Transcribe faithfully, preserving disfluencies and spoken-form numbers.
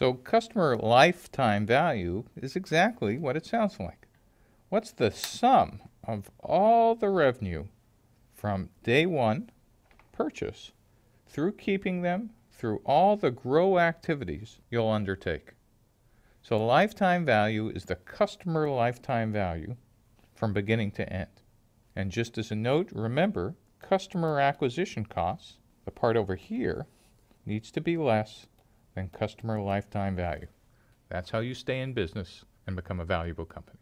So customer lifetime value is exactly what it sounds like. What's the sum of all the revenue from day one purchase through keeping them, through all the grow activities you'll undertake? So lifetime value is the customer lifetime value from beginning to end. And just as a note, remember, customer acquisition costs, the part over here, needs to be less than customer lifetime value. That's how you stay in business and become a valuable company.